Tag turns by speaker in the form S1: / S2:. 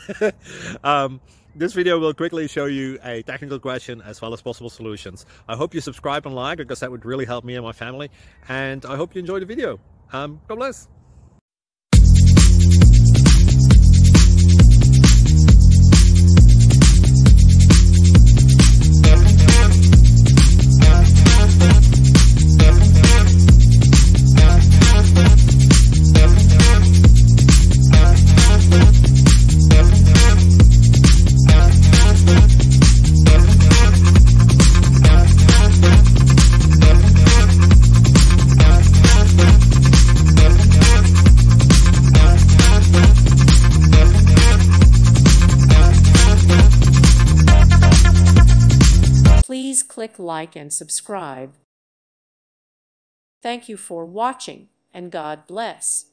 S1: This video will quickly show you a technical question as well as possible solutions. I hope you subscribe and like, because that would really help me and my family. And I hope you enjoy the video. God bless.
S2: Please click like and subscribe. Thank you for watching, and God bless.